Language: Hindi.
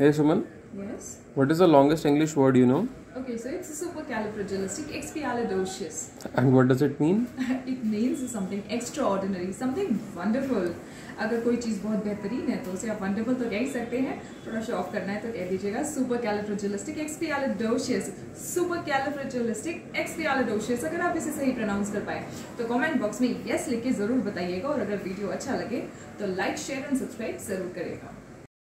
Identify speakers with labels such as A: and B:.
A: Hey Suman,
B: Yes.
A: what is the longest English word you know?
B: Okay, so it's supercalifragilisticexpialidocious.
A: And what does it mean?
B: It means something extraordinary, something wonderful. अगर कोई चीज़ बहुत बेहतरीन है तो उसे आप वंडरफुल तो कह ही सकते हैं. थोड़ा शो ऑफ करना है तो कह दीजिएगा supercalifragilisticexpialidocious. supercalifragilisticexpialidocious. अगर आप इसे सही प्रोनाउंस कर पाए तो कमेंट बॉक्स में यस लिख के ज़रूर बताइएगा. और अगर वीडियो अच्छा लगे तो लाइक शेयर एंड सब्सक्राइब ज़रूर करेगा.